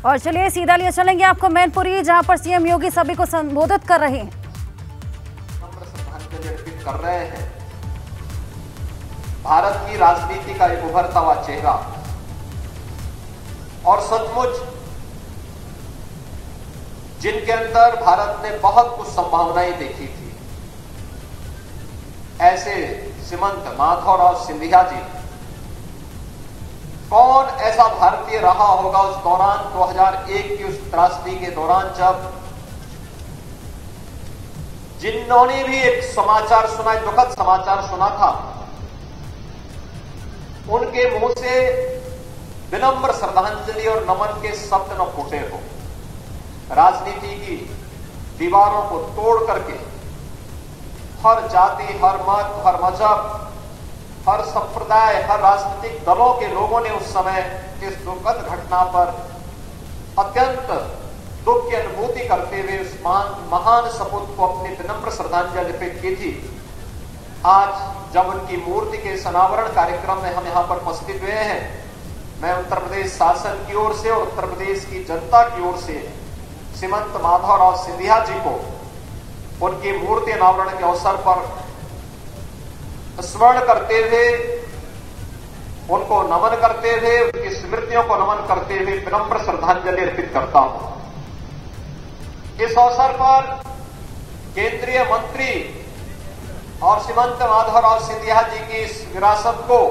और चलिए सीधा लिए चलेंगे आपको मैनपुरी, जहां पर सीएम योगी सभी को संबोधित कर रहे हैं। श्रद्धांजलि अर्पित कर रहे हैं भारत की राजनीति का एक उभरता हुआ चेहरा, और सचमुच जिनके अंदर भारत ने बहुत कुछ संभावनाएं देखी थी, ऐसे सीमंत माधवराव सिंधिया जी। कौन ऐसा भारतीय रहा होगा उस दौरान, 2001 की उस त्रासदी के दौरान, जब जिन्होंने भी एक समाचार सुना, एक दुखद समाचार सुना था, उनके मुंह से विनम्र श्रद्धांजलि और नमन के शब्द न फूटे हो। राजनीति की दीवारों को तोड़ करके हर जाति, हर मत, हर मजहब, हर संप्रदाय, हर राजनीतिक दलों के लोगों ने उस समय इस दुखद घटना पर अत्यंत दुख की अनुभूति करते हुए उस महान सपूत को अपनी विनम्र श्रद्धांजलि अर्पित की थी। आज जब उनकी मूर्ति के अनावरण कार्यक्रम में हम यहां पर उपस्थित हुए हैं, मैं उत्तर प्रदेश शासन की ओर से और उत्तर प्रदेश की जनता की ओर से सीमंत माधवराव सिंधिया जी को उनकी मूर्ति अनावरण के अवसर पर स्मरण करते हुए, उनको नमन करते हुए, उनकी स्मृतियों को नमन करते हुए विनम्र श्रद्धांजलि अर्पित करता हूं। इस अवसर पर केंद्रीय मंत्री और सीमंत माधवराव सिंधिया जी की इस विरासत को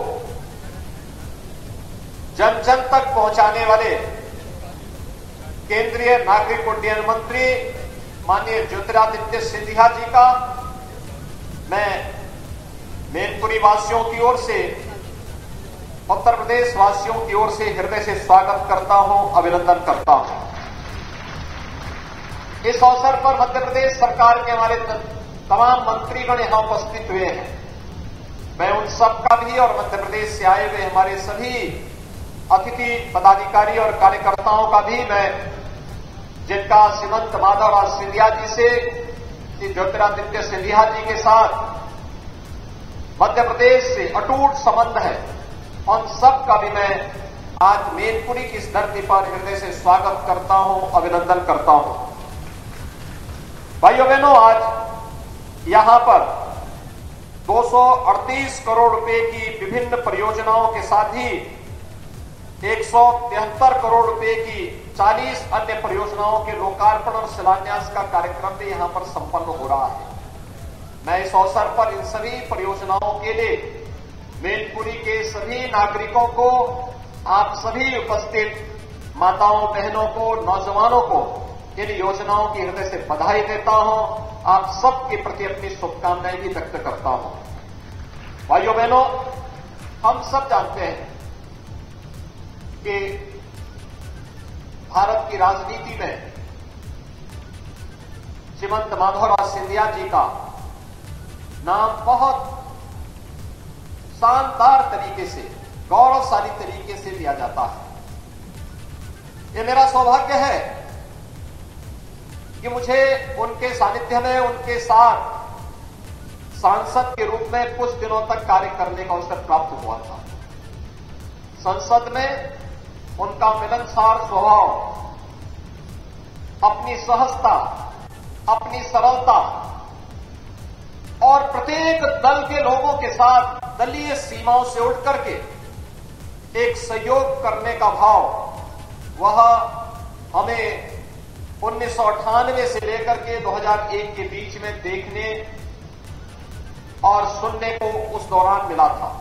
जन जन तक पहुंचाने वाले केंद्रीय नागरिक उड्डयन मंत्री माननीय ज्योतिरादित्य सिंधिया जी का मैं मैनपुरी वासियों की ओर से, उत्तर प्रदेश वासियों की ओर से हृदय से स्वागत करता हूं, अभिनंदन करता हूं। इस अवसर पर मध्य प्रदेश सरकार के हमारे तमाम मंत्रीगण यहां उपस्थित हुए हैं। मैं उन सबका भी और मध्य प्रदेश से आए हुए हमारे सभी अतिथि पदाधिकारी और कार्यकर्ताओं का भी, मैं जिनका सीमंत माधवराव सिंधिया जी से, श्री ज्योतिरादित्य सिंधिया जी के साथ मध्य प्रदेश से अटूट संबंध है, उन सब का भी मैं आज मैनपुरी की इस धरती पर हृदय से स्वागत करता हूं, अभिनंदन करता हूं। भाइयों बहनों, आज यहां पर 238 करोड़ रुपए की विभिन्न परियोजनाओं के साथ ही 173 करोड़ रुपए की 40 अन्य परियोजनाओं के लोकार्पण और शिलान्यास का कार्यक्रम भी यहां पर संपन्न हो रहा है। मैं इस अवसर पर इन सभी परियोजनाओं के लिए मैनपुरी के सभी नागरिकों को, आप सभी उपस्थित माताओं, बहनों को, नौजवानों को इन योजनाओं की हृदय से बधाई देता हूं। आप सबके प्रति अपनी शुभकामनाएं भी व्यक्त करता हूं। भाइयों बहनों, हम सब जानते हैं कि भारत की राजनीति में सीमंत माधवराव सिंधिया जी का नाम बहुत शानदार तरीके से, गौरवशाली तरीके से लिया जाता है। ये मेरा सौभाग्य है कि मुझे उनके सानिध्य में, उनके साथ सांसद के रूप में कुछ दिनों तक कार्य करने का अवसर प्राप्त हुआ था। संसद में उनका मिलनसार स्वभाव, अपनी सहजता, अपनी सरलता और प्रत्येक दल के लोगों के साथ दलीय सीमाओं से उठ करके एक सहयोग करने का भाव, वह हमें 1998 से लेकर के 2001 के बीच में देखने और सुनने को उस दौरान मिला था।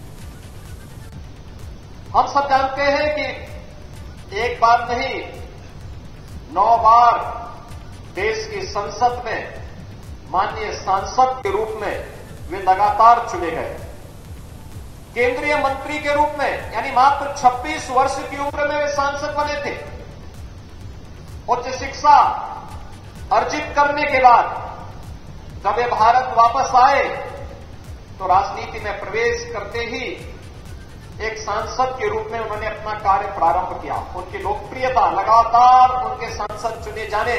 हम सब जानते हैं कि एक बार नहीं, 9 बार देश की संसद में माननीय सांसद के रूप में वे लगातार चुने गए। केंद्रीय मंत्री के रूप में, यानी मात्र 26 वर्ष की उम्र में वे सांसद बने थे। उच्च शिक्षा अर्जित करने के बाद जब वे भारत वापस आए तो राजनीति में प्रवेश करते ही एक सांसद के रूप में उन्होंने अपना कार्य प्रारंभ किया। उनकी लोकप्रियता लगातार, उनके सांसद चुने जाने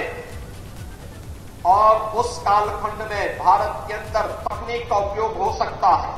और उस कालखंड में भारत के अंदर तकनीक का उपयोग हो सकता है,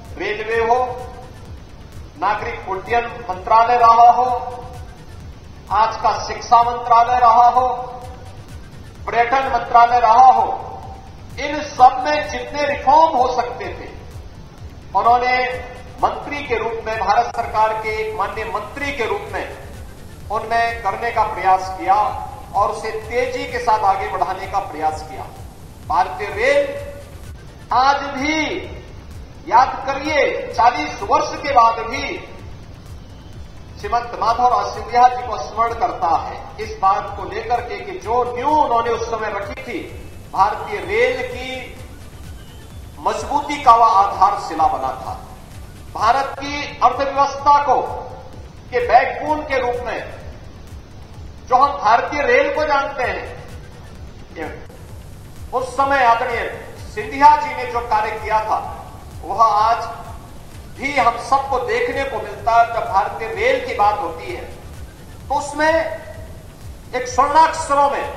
रेलवे हो, नागरिक उड्डयन मंत्रालय रहा हो, आज का शिक्षा मंत्रालय रहा हो, पर्यटन मंत्रालय रहा हो, इन सब में जितने रिफॉर्म हो सकते थे उन्होंने मंत्री के रूप में, भारत सरकार के एक माननीय मंत्री के रूप में उनमें करने का प्रयास किया और उसे तेजी के साथ आगे बढ़ाने का प्रयास किया। भारतीय रेल आज भी, याद करिए, 40 वर्ष के बाद भी श्रीमंत माधवराव सिंधिया जी को स्मरण करता है इस बात को लेकर के कि जो नींव उन्होंने उस समय रखी थी, भारतीय रेल की मजबूती का वह आधारशिला बना था। भारत की अर्थव्यवस्था को के बैकबोन के रूप में जो हम भारतीय रेल को जानते हैं, उस समय आदरणीय सिंधिया जी ने जो कार्य किया था वह आज भी हम सबको देखने को मिलता है। जब भारतीय रेल की बात होती है तो उसमें एक स्वर्णाक्षरों में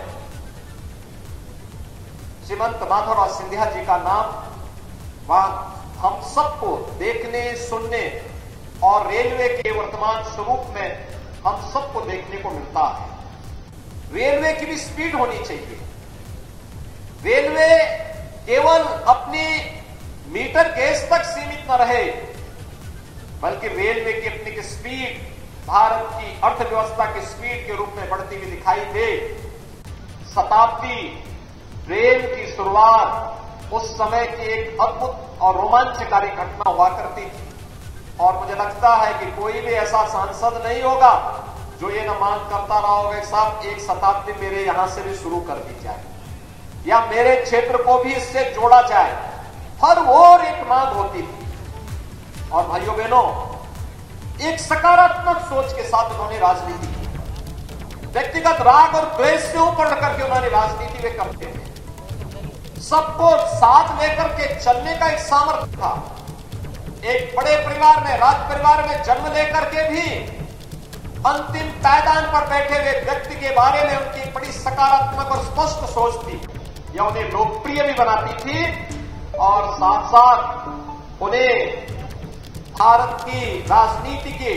श्रीमंत माधवराव सिंधिया जी का नाम वहां हम सबको देखने, सुनने और रेलवे के वर्तमान स्वरूप में हम सबको देखने को मिलता है। रेलवे की भी स्पीड होनी चाहिए। रेलवे केवल अपनी मीटर गेज तक सीमित न रहे, बल्कि रेलवे की अपनी स्पीड भारत की अर्थव्यवस्था की स्पीड के रूप में बढ़ती हुई दिखाई दे। शताब्दी रेल की शुरुआत उस समय की एक अद्भुत और रोमांचकारी घटना हुआ करती थी और मुझे लगता है कि कोई भी ऐसा सांसद नहीं होगा जो ये न मांग करता रहा होगा कि साहब एक शताब्दी मेरे यहां से भी शुरू कर दी जाए या मेरे क्षेत्र को भी इससे जोड़ा जाए। हर ओर एक मांग होती थी और भाइयों बहनों, एक सकारात्मक सोच के साथ उन्होंने राजनीति की। व्यक्तिगत राग और द्वेष से ऊपर करके उन्होंने राजनीति में करते थे। सबको साथ लेकर के चलने का एक सामर्थ्य था। एक बड़े परिवार में, राज परिवार में जन्म लेकर के भी अंतिम पायदान पर बैठे हुए व्यक्ति के बारे में उनकी बड़ी सकारात्मक और स्पष्ट सोच थी। यह उन्हें लोकप्रिय भी बनाती थी और साथ साथ उन्हें भारत की राजनीति के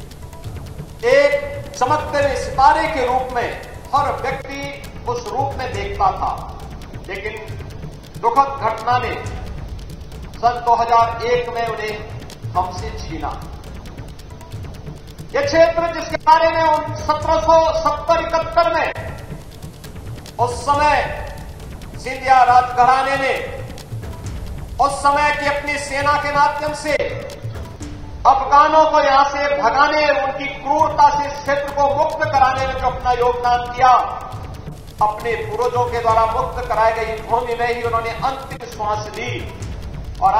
एक चमकते हुए सितारे के रूप में हर व्यक्ति उस रूप में देखता था। लेकिन दुखद घटना ने सन 2001 में उन्हें हमसे छीना। यह क्षेत्र जिसके बारे में 1770-71 में उस समय सिंधिया राजघराने ने उस समय की अपनी सेना के माध्यम से अफगानों को यहां से भगाने, उनकी क्रूरता से इस क्षेत्र को मुक्त कराने में जो अपना योगदान दिया, अपने पूर्वजों के द्वारा मुक्त कराई गई भूमि में ही उन्होंने अंतिम श्वास ली। और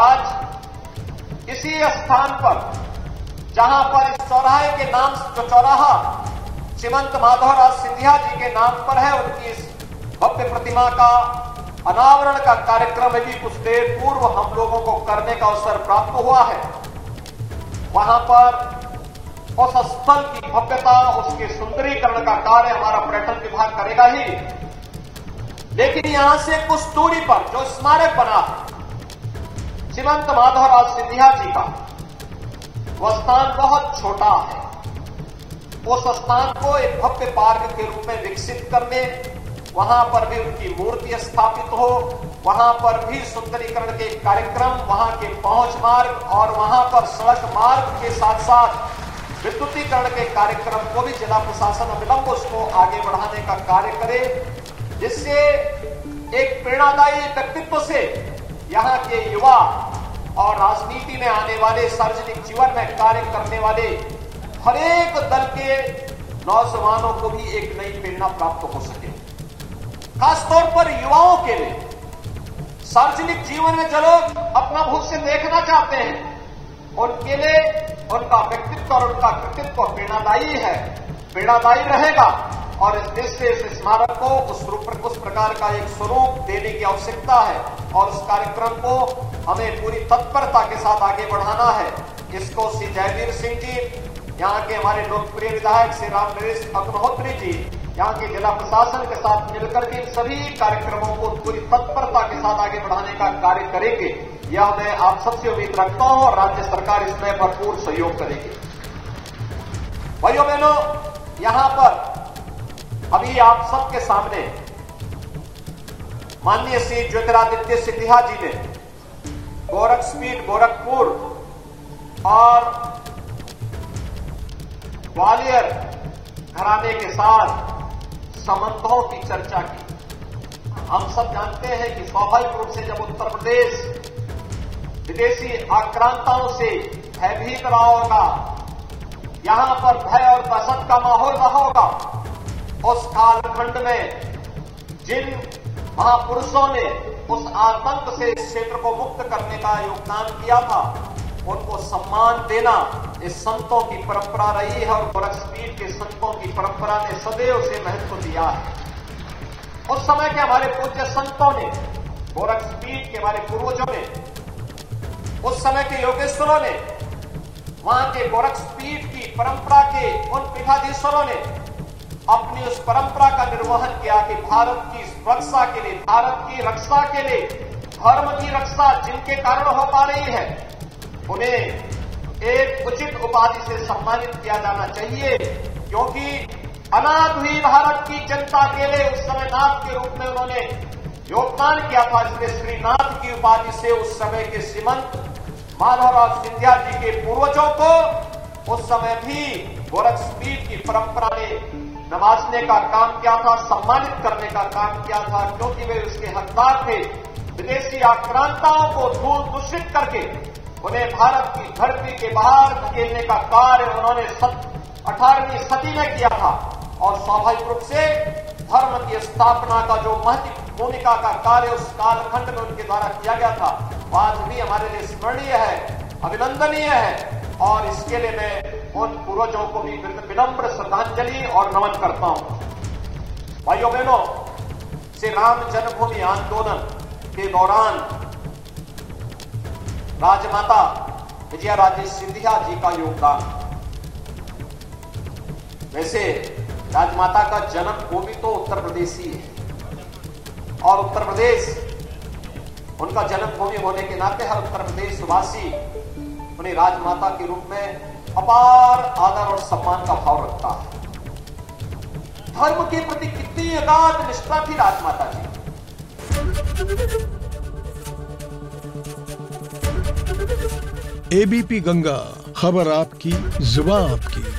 आज इसी स्थान पर, जहां पर इस चौराहे के नाम, जो चौराहा श्रीमंत माधवराव सिंधिया जी के नाम पर है, उनकी इस भव्य प्रतिमा का अनावरण का कार्यक्रम भी कुछ देर पूर्व हम लोगों को करने का अवसर प्राप्त हुआ है। वहां पर उस स्थल की भव्यता, उसके सुंदरीकरण का कार्य हमारा पर्यटन विभाग करेगा ही, लेकिन यहां से कुछ दूरी पर जो स्मारक बना है श्रीमंत माधवराव सिंधिया जी का, वह स्थान बहुत छोटा है। उस स्थान को एक भव्य पार्क के रूप में विकसित करने, वहां पर भी उनकी मूर्ति स्थापित हो, वहां पर भी सुंदरीकरण के कार्यक्रम, वहां के पहुंच मार्ग और वहां पर सड़क मार्ग के साथ साथ विद्युतीकरण के कार्यक्रम को भी जिला प्रशासन अविलंब उसको आगे बढ़ाने का कार्य करे, जिससे एक प्रेरणादायी व्यक्तित्व से यहां के युवा और राजनीति में आने वाले, सार्वजनिक जीवन में कार्य करने वाले हर एक दल के नौजवानों को भी एक नई प्रेरणा प्राप्त हो सके। खासतौर पर युवाओं के लिए, सार्वजनिक जीवन में जो लोग अपना भविष्य देखना चाहते हैं, उनके लिए उनका व्यक्तित्व और उनका कृतित्व प्रेरणादायी है, प्रेरणादायी रहेगा और इस देश से इस स्मारक को उस प्रकार का एक स्वरूप देने की आवश्यकता है और उस कार्यक्रम को हमें पूरी तत्परता के साथ आगे बढ़ाना है। इसको श्री जयवीर सिंह जी, यहाँ के हमारे लोकप्रिय विधायक श्री रामनरेश अग्निहोत्री जी, यहाँ के जिला प्रशासन के साथ मिलकर के सभी कार्यक्रमों को पूरी तत्परता के साथ आगे बढ़ाने का कार्य करेंगे। यह मैं आप सबसे उम्मीद रखता हूं और राज्य सरकार इसमें भरपूर सहयोग करेगी। भाइयों बहनों, यहां पर अभी आप सबके सामने माननीय श्री ज्योतिरादित्य सिंधिया जी ने गोरखपीठ गोरखपुर और ग्वालियर घराने के साथ संबंधों की चर्चा की। हम सब जानते हैं कि स्वाभाविक रूप से जब उत्तर प्रदेश विदेशी आक्रांताओं से भयभीत रहा होगा, यहां पर भय और दहशत का माहौल रहा होगा, उस कालखंड में जिन महापुरुषों ने उस आतंक से इस क्षेत्र को मुक्त करने का योगदान किया था, उनको सम्मान देना इस संतों की परंपरा रही है और गोरखपीठ के संतों की परंपरा ने सदैव से महत्व दिया है। उस समय के हमारे पूज्य संतों ने, गोरखपीठ के हमारे पूर्वजों ने, उस समय के योगेश्वरों ने, वहां के गोरखपीठ की परंपरा के उन पीठाधीश्वरों ने अपनी उस परंपरा का निर्वहन किया कि भारत की सुरक्षा के लिए, भारत की रक्षा के लिए, धर्म की रक्षा जिनके कारण हो पा रही है, उन्हें एक उचित उपाधि से सम्मानित किया जाना चाहिए, क्योंकि अनाथ हुई भारत की जनता के लिए उस समय नाथ के रूप में उन्होंने योगदान किया था। इसलिए श्रीनाथ की उपाधि से उस समय के श्रीमंत माधवराव सिंधिया जी के पूर्वजों को उस समय भी गोरखपीठ की परंपरा ने नवाजने का काम किया था, सम्मानित करने का काम किया था, क्योंकि वे उसके हकदार थे। विदेशी आक्रांताओं को धूल दूषित करके उन्हें भारत की धरती के बाहर धकेलने का कार्य उन्होंने 18वीं सदी में किया था और स्वाभाविक रूप से धर्म की स्थापना का जो महत्वपूर्ण भूमिका का कार्य उस कालखंड में उनके द्वारा किया गया था, वह आज भी हमारे लिए स्मरणीय है, अभिनंदनीय है और इसके लिए मैं उन पूर्वजों को भी विनम्र श्रद्धांजलि और नमन करता हूं। भाइयों बहनों, श्री राम जन्मभूमि आंदोलन के दौरान राजमाता विजयाराजे सिंधिया जी का योगदान, वैसे राजमाता का जन्मभूमि तो उत्तर प्रदेश ही है और उत्तर प्रदेश उनका जन्मभूमि होने के नाते हर उत्तर प्रदेश वासी उन्हें राजमाता के रूप में अपार आदर और सम्मान का भाव रखता है। धर्म के प्रति कितनी अगाध निष्ठा थी राजमाता जी। एबीपी गंगा, खबर आपकी, जुबान आपकी।